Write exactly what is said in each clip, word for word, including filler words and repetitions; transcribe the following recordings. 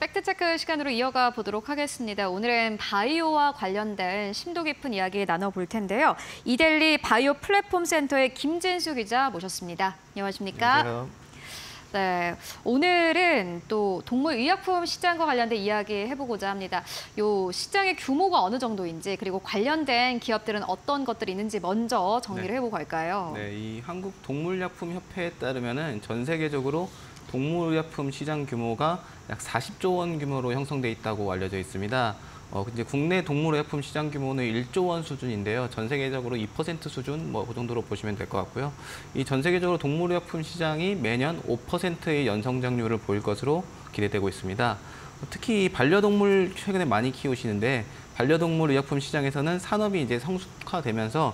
팩트체크 시간으로 이어가 보도록 하겠습니다. 오늘은 바이오와 관련된 심도 깊은 이야기 나눠볼 텐데요. 이데일리 바이오 플랫폼 센터의 김진수 기자 모셨습니다. 안녕하십니까? 안녕하세요. 네, 오늘은 또 동물의약품 시장과 관련된 이야기 해보고자 합니다. 요 시장의 규모가 어느 정도인지 그리고 관련된 기업들은 어떤 것들이 있는지 먼저 정리를 네. 해보고 갈까요? 네, 이 한국 동물약품협회에 따르면은 전 세계적으로 동물의약품 시장 규모가 약 사십조 원 규모로 형성돼 있다고 알려져 있습니다. 어, 이제 국내 동물의약품 시장 규모는 일조 원 수준인데요. 전 세계적으로 이 퍼센트 수준 뭐 그 정도로 보시면 될 것 같고요. 이 전 세계적으로 동물의약품 시장이 매년 오 퍼센트의 연성장률을 보일 것으로 기대되고 있습니다. 특히 반려동물 최근에 많이 키우시는데 반려동물 의약품 시장에서는 산업이 이제 성숙화되면서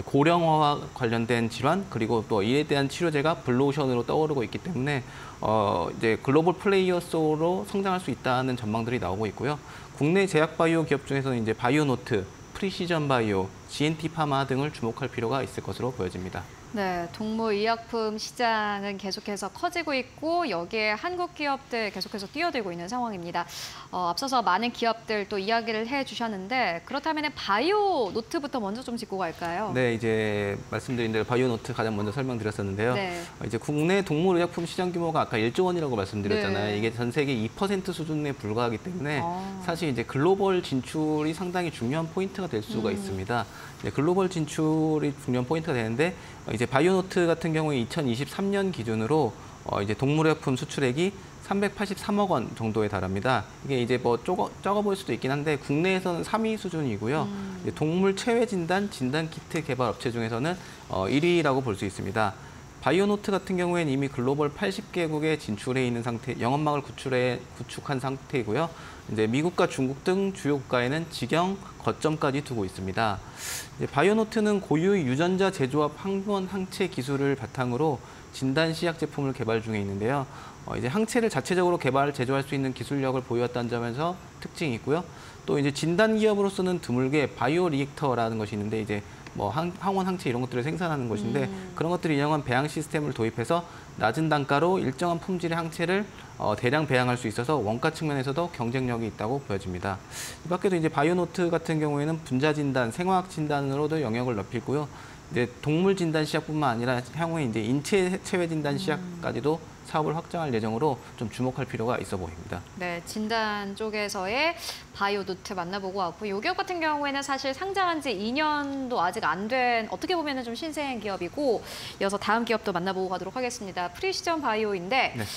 고령화와 관련된 질환 그리고 또 이에 대한 치료제가 블루오션으로 떠오르고 있기 때문에 어 이제 글로벌 플레이어로 성장할 수 있다는 전망들이 나오고 있고요. 국내 제약 바이오 기업 중에서는 이제 바이오노트, 프리시전 바이오, 지엔티 파마 등을 주목할 필요가 있을 것으로 보여집니다. 네, 동물의약품 시장은 계속해서 커지고 있고 여기에 한국 기업들 계속해서 뛰어들고 있는 상황입니다. 어, 앞서서 많은 기업들 또 이야기를 해주셨는데 그렇다면 바이오 노트부터 먼저 좀 짚고 갈까요? 네, 이제 말씀드린 대로 바이오 노트 가장 먼저 설명드렸었는데요. 네. 이제 국내 동물의약품 시장 규모가 아까 일조 원이라고 말씀드렸잖아요. 네. 이게 전 세계 이 퍼센트 수준에 불과하기 때문에 아. 사실 이제 글로벌 진출이 상당히 중요한 포인트가 될 수가 음. 있습니다. 네, 글로벌 진출이 중요한 포인트가 되는데 이제 바이오노트 같은 경우에 이천이십삼 년 기준으로 어 이제 동물의약품 수출액이 삼백팔십삼억 원 정도에 달합니다. 이게 이제 뭐 적어, 적어 보일 수도 있긴 한데 국내에서는 삼 위 수준이고요. 음. 이제 동물 체외 진단, 진단 키트 개발 업체 중에서는 어 일 위라고 볼 수 있습니다. 바이오노트 같은 경우에는 이미 글로벌 팔십 개국에 진출해 있는 상태, 영업망을 구출해, 구축한 상태이고요. 이제 미국과 중국 등 주요 국가에는 직영 거점까지 두고 있습니다. 이제 바이오노트는 고유의 유전자 제조합 항원 항체 기술을 바탕으로 진단 시약 제품을 개발 중에 있는데요. 어, 이제 항체를 자체적으로 개발, 제조할 수 있는 기술력을 보유했다는 점에서 특징이 있고요. 또 이제 진단 기업으로서는 드물게 바이오 리액터라는 것이 있는데 이제 뭐 항, 항원 항체 이런 것들을 생산하는 것인데 음. 그런 것들을 이용한 배양 시스템을 도입해서 낮은 단가로 일정한 품질의 항체를 어, 대량 배양할 수 있어서 원가 측면에서도 경쟁력이 있다고 보여집니다. 이 밖에도 이제 바이오노트 같은 경우에는 분자 진단, 생화학 진단으로도 영역을 넓히고요. 이제 동물 진단 시약뿐만 아니라 향후에 이제 인체 체외 진단 시약까지도 사업을 확장할 예정으로 좀 주목할 필요가 있어 보입니다. 네, 진단 쪽에서의 바이오노트 만나보고 왔고 이 기업 같은 경우에는 사실 상장한 지 이 년도 아직 안 된 어떻게 보면 좀 신생 기업이고 이어서 다음 기업도 만나보고 가도록 하겠습니다. 프리시전 바이오인데 네.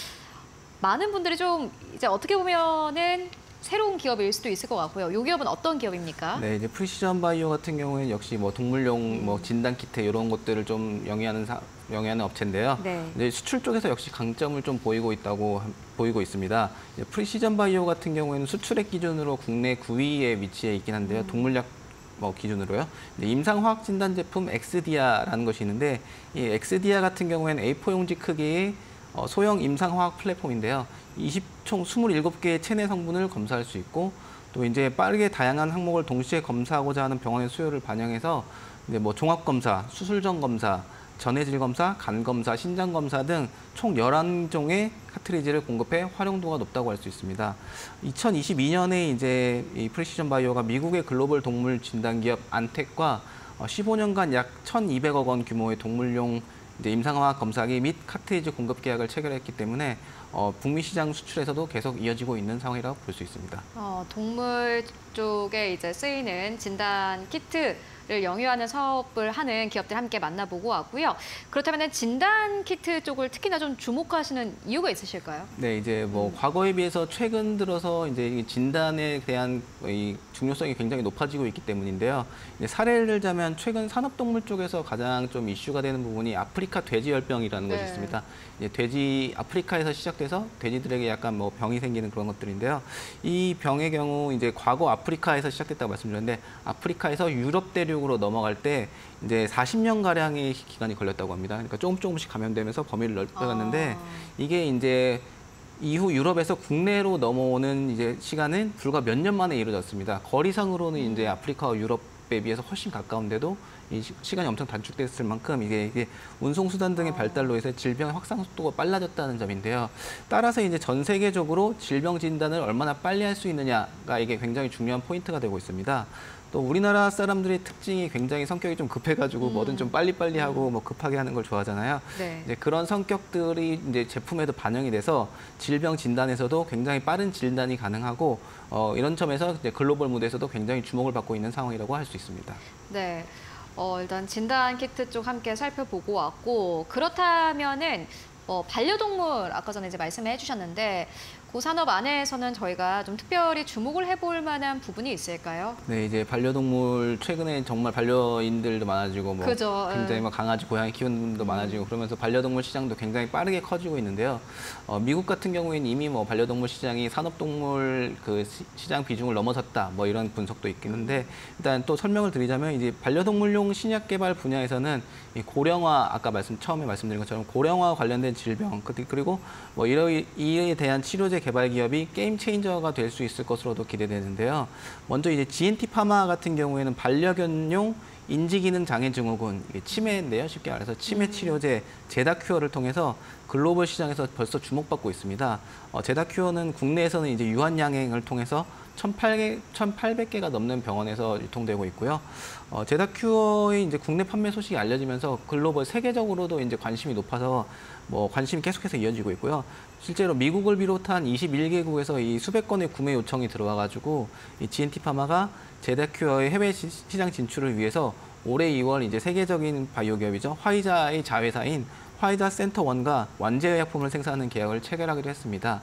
많은 분들이 좀 이제 어떻게 보면은 새로운 기업일 수도 있을 것 같고요. 이 기업은 어떤 기업입니까? 네, 이제 프리시전 바이오 같은 경우에는 역시 뭐 동물용 뭐 진단 키트 이런 것들을 좀 영위하는 사, 영위하는 업체인데요. 네. 이제 수출 쪽에서 역시 강점을 좀 보이고 있다고 보이고 있습니다. 이제 프리시전 바이오 같은 경우에는 수출액 기준으로 국내 구 위에 위치해 있긴 한데요. 음. 동물약 뭐 기준으로요. 임상화학 진단 제품 엑스디아라는 것이 있는데 이 엑스디아 같은 경우에는 에이 사 용지 크기의 어, 소형 임상화학 플랫폼인데요. 이십, 총 이십칠 개의 체내 성분을 검사할 수 있고 또 이제 빠르게 다양한 항목을 동시에 검사하고자 하는 병원의 수요를 반영해서 이제 뭐 종합 검사, 수술 전 검사, 전해질 검사, 간 검사, 신장 검사 등 총 열한 종의 카트리지를 공급해 활용도가 높다고 할 수 있습니다. 이천이십이 년에 이제 이 프리시전 바이오가 미국의 글로벌 동물 진단 기업 안텍과 십오 년간 약 천이백억 원 규모의 동물용 이제 임상화학 검사기 및 카트리지 공급 계약을 체결했기 때문에 어, 북미 시장 수출에서도 계속 이어지고 있는 상황이라고 볼 수 있습니다. 어, 동물 쪽에 이제 쓰이는 진단 키트를 영위하는 사업을 하는 기업들 함께 만나보고 왔고요. 그렇다면 진단 키트 쪽을 특히나 좀 주목하시는 이유가 있으실까요? 네, 이제 뭐 음. 과거에 비해서 최근 들어서 이제 진단에 대한 이 중요성이 굉장히 높아지고 있기 때문인데요. 이제 사례를 들자면 최근 산업동물 쪽에서 가장 좀 이슈가 되는 부분이 아프리카 돼지열병이라는 네. 것이 있습니다. 이제 돼지 아프리카에서 시작돼서 돼지들에게 약간 뭐 병이 생기는 그런 것들인데요. 이 병의 경우 이제 과거 아프리카에서 시작됐다고 말씀드렸는데 아프리카에서 유럽 대륙으로 넘어갈 때 이제 사십 년 가량의 기간이 걸렸다고 합니다. 그러니까 조금 조금씩 감염되면서 범위를 넓혀갔는데 아. 이게 이제 이후 유럽에서 국내로 넘어오는 이제 시간은 불과 몇 년 만에 이루어졌습니다. 거리상으로는 이제 아프리카와 유럽 배 비해서 훨씬 가까운데도 이 시, 시간이 엄청 단축됐을 만큼 이게, 이게 운송수단 등의 발달로 해서 질병의 확산 속도가 빨라졌다는 점인데요. 따라서 이제 전 세계적으로 질병 진단을 얼마나 빨리 할 수 있느냐가 이게 굉장히 중요한 포인트가 되고 있습니다. 또 우리나라 사람들의 특징이 굉장히 성격이 좀 급해가지고 음. 뭐든 좀 빨리빨리 하고 뭐 급하게 하는 걸 좋아하잖아요. 네. 이제 그런 성격들이 이제 제품에도 반영이 돼서 질병 진단에서도 굉장히 빠른 진단이 가능하고 어, 이런 점에서 이제 글로벌 무대에서도 굉장히 주목을 받고 있는 상황이라고 할 수 있습니다. 네. 어, 일단 진단 키트 쪽 함께 살펴보고 왔고 그렇다면은 어, 반려동물 아까 전에 이제 말씀해 주셨는데 그 산업 안에서는 저희가 좀 특별히 주목을 해볼 만한 부분이 있을까요? 네, 이제 반려동물 최근에 정말 반려인들도 많아지고 뭐 그죠, 굉장히 예. 뭐 강아지, 고양이 키우는 분도 음. 많아지고 그러면서 반려동물 시장도 굉장히 빠르게 커지고 있는데요. 어, 미국 같은 경우에는 이미 뭐 반려동물 시장이 산업동물 그 시, 시장 비중을 넘어섰다 뭐 이런 분석도 있긴 한데 일단 또 설명을 드리자면 이제 반려동물용 신약 개발 분야에서는 이 고령화 아까 말씀 처음에 말씀드린 것처럼 고령화 관련된 질병 그리고 뭐 이러 이에 대한 치료제 개발 기업이 게임 체인저가 될 수 있을 것으로도 기대되는데요. 먼저 이제 지엔티 파마 같은 경우에는 반려견용 인지기능 장애 증후군, 이게 치매인데요. 쉽게 말해서 치매 치료제 제다큐어를 통해서 글로벌 시장에서 벌써 주목받고 있습니다. 어, 제다큐어는 국내에서는 이제 유한양행을 통해서 천팔백 개가 넘는 병원에서 유통되고 있고요. 어, 제다큐어의 이제 국내 판매 소식이 알려지면서 글로벌 세계적으로도 이제 관심이 높아서 뭐 관심이 계속해서 이어지고 있고요. 실제로 미국을 비롯한 이십일 개국에서 이 수백 건의 구매 요청이 들어와가지고 이 지엔티 파마가 제다큐어의 해외 시, 시장 진출을 위해서 올해 이월 이제 세계적인 바이오 기업이죠. 화이자의 자회사인 화이자 센터 원과 완제의약품을 생산하는 계약을 체결하기로 했습니다.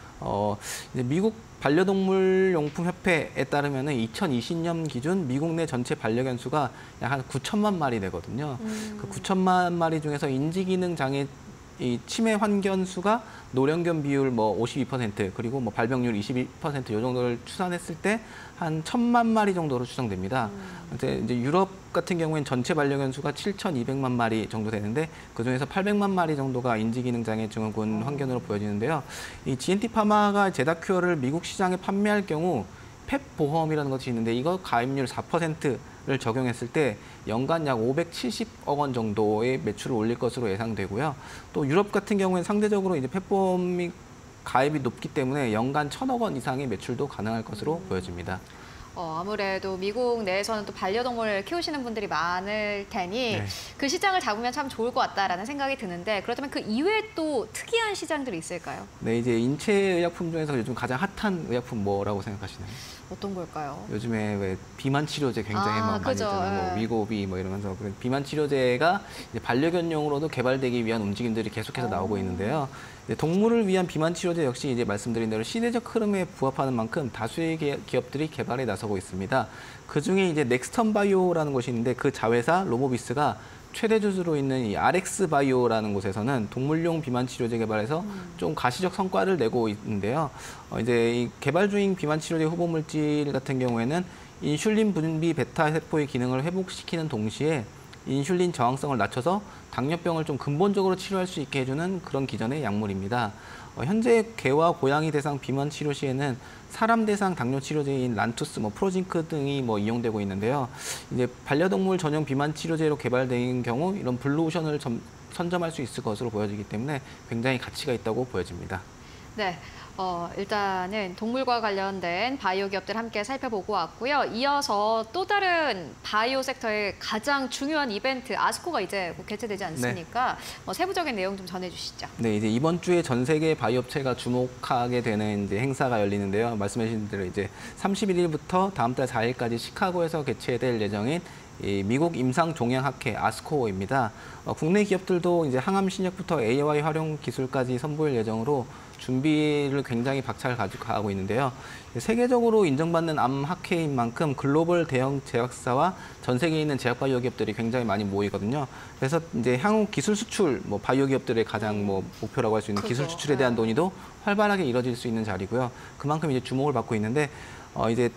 어, 이제 미국 반려동물 용품 협회에 따르면 이천이십 년 기준 미국 내 전체 반려견 수가 약 한 구천만 마리 되거든요. 음. 그 구천만 마리 중에서 인지기능 장애 이 치매 환견 수가 노령견 비율 뭐 오십이 퍼센트 그리고 뭐 발병률 이십일 퍼센트 이 정도를 추산했을 때 한 천만 마리 정도로 추정됩니다. 음. 이제, 이제 유럽 같은 경우에는 전체 반려견 수가 칠천이백만 마리 정도 되는데 그중에서 팔백만 마리 정도가 인지기능 장애 증후군 환견으로 보여지는데요. 이 지엔티 파마가 제다큐어를 미국 시장에 판매할 경우 펫 보험이라는 것이 있는데 이거 가입률 사 퍼센트를 적용했을 때 연간 약 오백칠십억 원 정도의 매출을 올릴 것으로 예상되고요. 또 유럽 같은 경우에는 상대적으로 이제 펫 보험이 가입이 높기 때문에 연간 천억 원 이상의 매출도 가능할 것으로 음. 보여집니다. 어, 아무래도 미국 내에서는 또 반려동물 키우시는 분들이 많을 테니 네. 그 시장을 잡으면 참 좋을 것 같다라는 생각이 드는데 그렇다면 그 이외에 또 특이한 시장들이 있을까요? 네, 이제 인체의약품 중에서 요즘 가장 핫한 의약품 뭐라고 생각하시나요? 어떤 걸까요? 요즘에 왜 비만 치료제 굉장히 아, 많이 있잖아요. 뭐 위고비 뭐 이러면서 비만 치료제가 이제 반려견용으로도 개발되기 위한 움직임들이 계속해서 오. 나오고 있는데요. 동물을 위한 비만 치료제 역시 이제 말씀드린 대로 시대적 흐름에 부합하는 만큼 다수의 기업들이 개발에 나서고 있습니다. 그 중에 이제 넥스턴 바이오라는 곳이 있는데 그 자회사 로보비스가 최대 주주로 있는 이 알엑스 바이오라는 곳에서는 동물용 비만 치료제 개발에서 음. 좀 가시적 성과를 내고 있는데요. 어, 이제 이 개발 중인 비만 치료제 후보 물질 같은 경우에는 인슐린 분비 베타 세포의 기능을 회복시키는 동시에 인슐린 저항성을 낮춰서 당뇨병을 좀 근본적으로 치료할 수 있게 해주는 그런 기전의 약물입니다. 어, 현재 개와 고양이 대상 비만 치료 시에는 사람 대상 당뇨 치료제인 란투스, 뭐 프로징크 등이 뭐 이용되고 있는데요. 이제 반려동물 전용 비만 치료제로 개발된 경우 이런 블루오션을 점, 선점할 수 있을 것으로 보여지기 때문에 굉장히 가치가 있다고 보여집니다. 네. 어, 일단은 동물과 관련된 바이오 기업들 함께 살펴보고 왔고요. 이어서 또 다른 바이오 섹터의 가장 중요한 이벤트 아스코가 이제 곧 개최되지 않습니까? 네. 어, 세부적인 내용 좀 전해주시죠. 네, 이제 이번 주에 전 세계 바이오 업체가 주목하게 되는 이제 행사가 열리는데요. 말씀하신 대로 이제 삼십일 일부터 다음 달 사 일까지 시카고에서 개최될 예정인 이 미국 임상종양학회 아스코입니다. 어, 국내 기업들도 이제 항암 신약부터 에이아이 활용 기술까지 선보일 예정으로 준비를 굉장히 박차를 가지고 있는데요. 세계적으로 인정받는 암 학회인 만큼 글로벌 대형 제약사와 전 세계에 있는 제약 바이오 기업들이 굉장히 많이 모이거든요. 그래서 이제 향후 기술 수출, 뭐 바이오 기업들의 가장 뭐 목표라고 할 수 있는 그죠. 기술 수출에 대한 논의도 활발하게 이뤄질 수 있는 자리고요. 그만큼 이제 주목을 받고 있는데 어, 이제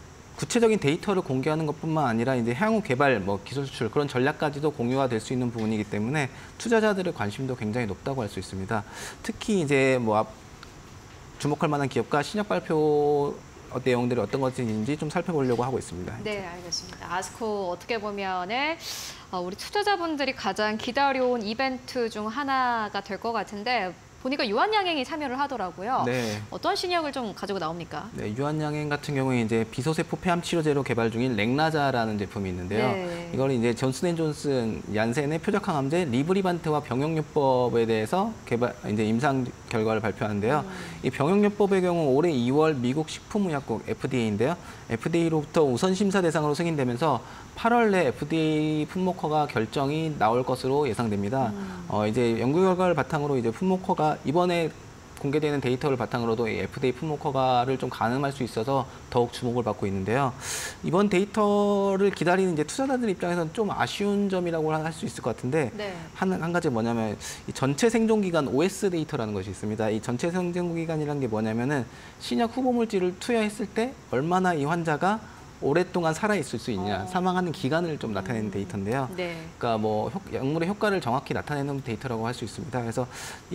구체적인 데이터를 공개하는 것뿐만 아니라 이제 향후 개발, 뭐 기술 수출 그런 전략까지도 공유가 될 수 있는 부분이기 때문에 투자자들의 관심도 굉장히 높다고 할 수 있습니다. 특히 이제 뭐 주목할 만한 기업과 신약 발표 어, 내용들이 어떤 것인지 좀 살펴보려고 하고 있습니다. 네, 알겠습니다. 아스코 어떻게 보면은 어, 우리 투자자분들이 가장 기다려온 이벤트 중 하나가 될 것 같은데 보니까 유한양행이 참여를 하더라고요. 네. 어떤 신약을 좀 가지고 나옵니까? 네, 유한양행 같은 경우에 이제 비소세포 폐암 치료제로 개발 중인 렉나자라는 제품이 있는데요. 네. 이걸 이제 존슨앤존슨 얀센의 표적항암제 리브리반트와 병용요법에 대해서 개발 이제 임상 결과를 발표하는데요. 음. 이 병용요법의 경우 올해 이월 미국 식품의약국 에프디에이인데요. 에프디에이로부터 우선 심사 대상으로 승인되면서 팔월 내 에프디에이 품목 허가 결정이 나올 것으로 예상됩니다. 음. 어, 이제 연구 결과를 바탕으로 이제 품목 허가 이번에 공개되는 데이터를 바탕으로도 이 에프디에이 품목 허가를 좀 가늠할 수 있어서 더욱 주목을 받고 있는데요. 이번 데이터를 기다리는 이제 투자자들 입장에서는 좀 아쉬운 점이라고 할 수 있을 것 같은데 네. 한, 한 가지 뭐냐면 이 전체 생존 기간 오에스 데이터라는 것이 있습니다. 이 전체 생존 기간이라는 게 뭐냐면은 신약 후보 물질을 투여했을 때 얼마나 이 환자가 오랫동안 살아있을 수 있냐, 어. 사망하는 기간을 좀 나타내는 데이터인데요. 네. 그러니까 뭐 효, 약물의 효과를 정확히 나타내는 데이터라고 할 수 있습니다. 그래서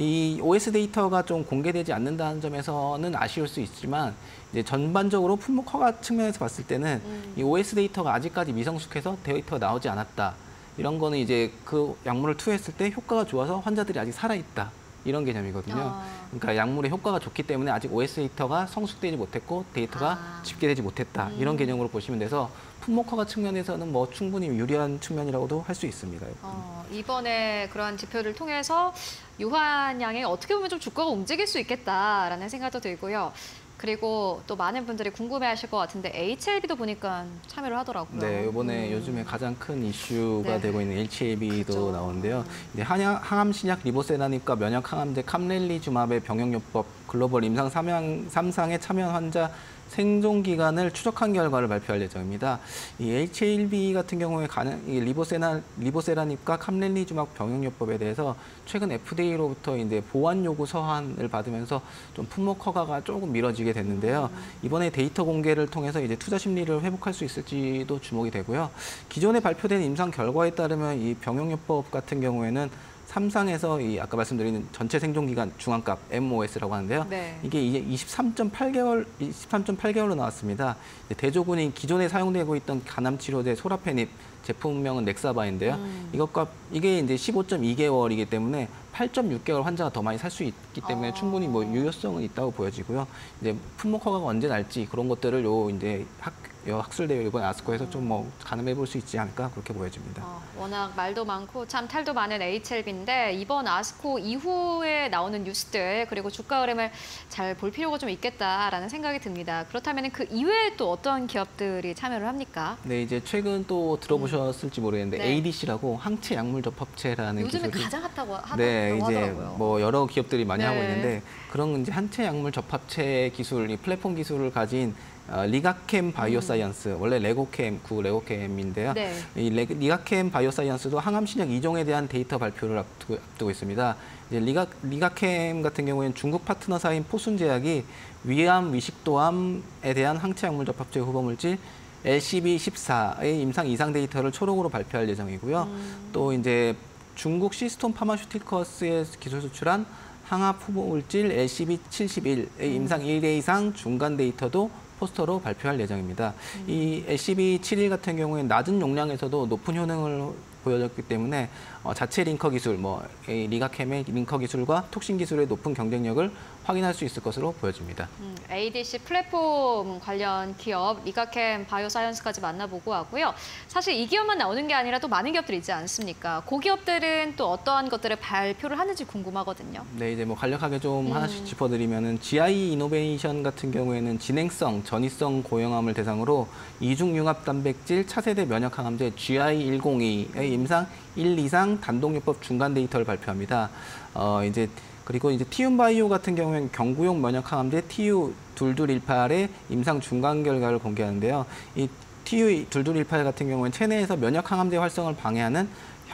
이 오에스 데이터가 좀 공개되지 않는다는 점에서는 아쉬울 수 있지만 이제 전반적으로 품목 허가 측면에서 봤을 때는 음. 이 오에스 데이터가 아직까지 미성숙해서 데이터가 나오지 않았다. 이런 거는 이제 그 약물을 투여했을 때 효과가 좋아서 환자들이 아직 살아있다. 이런 개념이거든요. 아. 그러니까 약물의 효과가 좋기 때문에 아직 오에스 데이터가 성숙되지 못했고 데이터가 아. 집계되지 못했다. 음. 이런 개념으로 보시면 돼서 품목 허가 측면에서는 뭐 충분히 유리한 측면이라고도 할 수 있습니다. 어, 이번에 그러한 지표를 통해서 유한양이 어떻게 보면 좀 주가가 움직일 수 있겠다라는 생각도 들고요. 그리고 또 많은 분들이 궁금해하실 것 같은데 에이치엘비도 보니까 참여를 하더라고요. 네, 이번에 음. 요즘에 가장 큰 이슈가 네. 되고 있는 에이치엘비도 그죠. 나오는데요. 이제 한약, 항암 신약 리보세라닙과 면역 항암제 캄렐리주맙의 병용요법 글로벌 임상 삼 상에 참여한 환자 생존 기간을 추적한 결과를 발표할 예정입니다. 이 에이치엘비 같은 경우에 가능, 이 리보세나, 리보세라닙과 캄렐리주맙 병용요법에 대해서 최근 에프디에이로부터 이제 보완 요구 서한을 받으면서 좀 품목 허가가 조금 미뤄지게 됐는데요. 이번에 데이터 공개를 통해서 이제 투자 심리를 회복할 수 있을지도 주목이 되고요. 기존에 발표된 임상 결과에 따르면 이 병용요법 같은 경우에는 삼 상에서 이 아까 말씀드린 전체 생존 기간 중앙값 엠오에스라고 하는데요. 네. 이게 이제 이십삼 점 팔 개월, 이십삼 점 팔 개월로 나왔습니다. 대조군이 기존에 사용되고 있던 간암 치료제 소라페닙 제품명은 넥사바인데요. 음. 이것과 이게 이제 십오 점 이 개월이기 때문에 팔 점 육 개월 환자가 더 많이 살 수 있기 때문에 어. 충분히 뭐 유효성은 있다고 보여지고요. 이제 품목 허가가 언제 날지 그런 것들을 요 이제 학 학술대회 이번 아스코에서 좀 뭐 가늠해 볼 수 있지 않을까 그렇게 보여집니다. 어, 워낙 말도 많고 참 탈도 많은 에이치엘비인데 이번 아스코 이후에 나오는 뉴스들 그리고 주가 흐름을 잘 볼 필요가 좀 있겠다라는 생각이 듭니다. 그렇다면 그 이외에 또 어떤 기업들이 참여를 합니까? 네, 이제 최근 또 들어보셨을지 모르겠는데 네. 에이디씨라고 항체 약물 접합체라는 요즘에 기술이 가장 핫하고 하다고 네, 이제 하더라고요. 뭐 여러 기업들이 많이 네. 하고 있는데 그런 이제 한체 약물 접합체 기술, 이 플랫폼 기술을 가진 어, 리가캠 바이오사이언스, 원래 레고캠, 구 레고캠인데요. 네. 이 레, 리가캠 바이오사이언스도 항암 신약 이 종에 대한 데이터 발표를 앞두고, 앞두고 있습니다. 이제 리가, 리가캠 같은 경우에는 중국 파트너사인 포순제약이 위암, 위식도암에 대한 항체 약물 접합체 후보 물질 엘씨비 십사의 임상 이상 데이터를 초록으로 발표할 예정이고요. 음. 또 이제 중국 시스톤 파마슈티커스의 기술 수출한 항암 후보 물질 엘씨비 칠십일의 임상 일 회 이상 중간 데이터도 포스터로 발표할 예정입니다. 음. 이 엘씨비 칠십일 같은 경우에는 낮은 용량에서도 높은 효능을 보여줬기 때문에 어, 자체 링커 기술, 뭐 이 리가캠의 링커 기술과 톡신 기술의 높은 경쟁력을 확인할 수 있을 것으로 보여집니다. 음, 에이디씨 플랫폼 관련 기업 리가캠 바이오사이언스까지 만나보고 하고요. 사실 이 기업만 나오는 게 아니라 또 많은 기업들이 있지 않습니까? 그 기업들은 또 어떠한 것들을 발표를 하는지 궁금하거든요. 네, 이제 뭐 간략하게 좀 음. 하나씩 짚어드리면은 지아이 이노베이션 같은 경우에는 진행성, 전이성 고형암을 대상으로 이중융합 단백질 차세대 면역 항암제 지아이 백이의 임상 일 이상 단독요법 중간 데이터를 발표합니다. 어, 이제 그리고 이제 티움바이오 같은 경우에는 경구용 면역 항암제 티유 이이일팔의 임상 중간 결과를 공개하는데요. 이 티유 이이일팔 같은 경우는 체내에서 면역 항암제 활성을 방해하는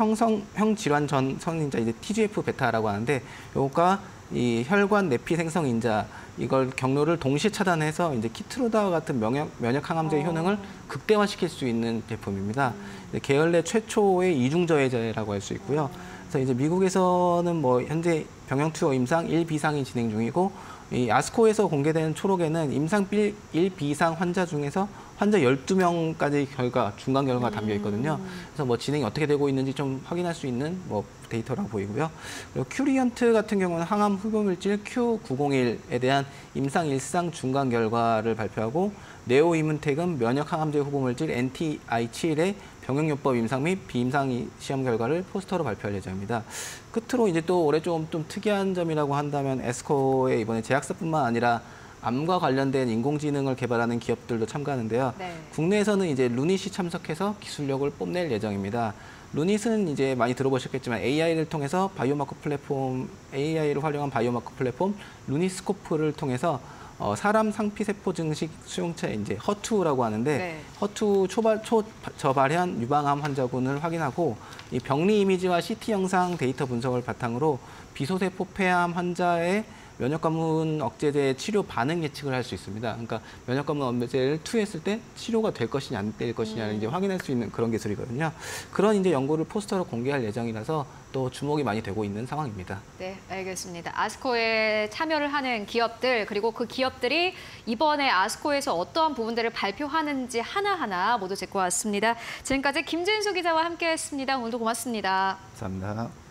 형성형 질환 전 성인자 이제 티지에프 베타라고 하는데 요가 이 혈관 내피 생성 인자 이걸 경로를 동시에 차단해서 이제 키트루다와 같은 면역 면역 항암제의 어. 효능을 극대화시킬 수 있는 제품입니다. 음. 계열 내 최초의 이중 저해제라고 할 수 있고요. 그래서 이제 미국에서는 뭐 현재 병영 투어 임상 일 비상이 진행 중이고 이 아스코에서 공개된 초록에는 임상 일 비상 환자 중에서 환자 열두 명까지 결과, 중간 결과가 담겨 있거든요. 그래서 뭐 진행이 어떻게 되고 있는지 좀 확인할 수 있는 뭐 데이터라고 보이고요. 그리고 큐리언트 같은 경우는 항암 흡입물질 큐 구공일에 대한 임상 일상 중간 결과를 발표하고, 네오이문텍은 면역 항암제 후보물질 엔티아이 칠의 병역요법 임상 및 비임상 시험 결과를 포스터로 발표할 예정입니다. 끝으로 이제 또 올해 좀, 좀 특이한 점이라고 한다면 에스코에 이번에 제약사뿐만 아니라 암과 관련된 인공지능을 개발하는 기업들도 참가하는데요. 네. 국내에서는 이제 루닛이 참석해서 기술력을 뽐낼 예정입니다. 루닛은 이제 많이 들어보셨겠지만 에이아이를 통해서 바이오마커 플랫폼, 에이아이를 활용한 바이오마커 플랫폼 루닛스코프를 통해서 어, 사람 상피세포 증식 수용체 이제 허투라고 하는데 네. 허투 초발, 초 저발현 유방암 환자군을 확인하고 이 병리 이미지와 씨티 영상 데이터 분석을 바탕으로 비소세포 폐암 환자의 면역관문 억제제 치료 반응 예측을 할 수 있습니다. 그러니까 면역관문 억제제를 투여했을 때 치료가 될 것이냐 안 될 것이냐를 음. 이제 확인할 수 있는 그런 기술이거든요. 그런 이제 연구를 포스터로 공개할 예정이라서 또 주목이 많이 되고 있는 상황입니다. 네, 알겠습니다. 아스코에 참여를 하는 기업들, 그리고 그 기업들이 이번에 아스코에서 어떠한 부분들을 발표하는지 하나하나 모두 짚고 왔습니다. 지금까지 김진수 기자와 함께했습니다. 오늘도 고맙습니다. 감사합니다.